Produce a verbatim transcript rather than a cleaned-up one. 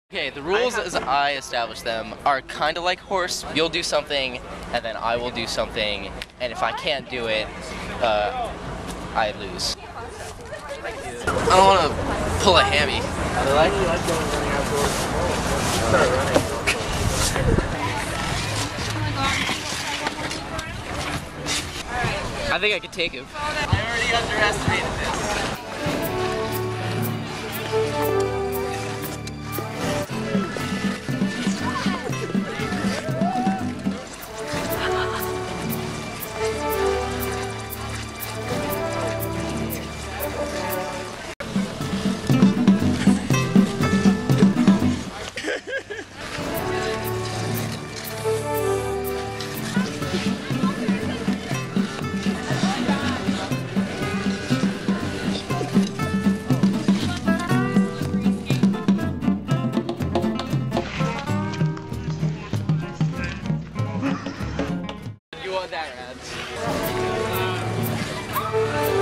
Okay, the rules as I established them are kind of like horse. You'll do something, and then I will do something, and if I can't do it, uh, I lose. I don't want to pull a hammy. Really? I think I could take him. I already underestimated this. You want that, Rad?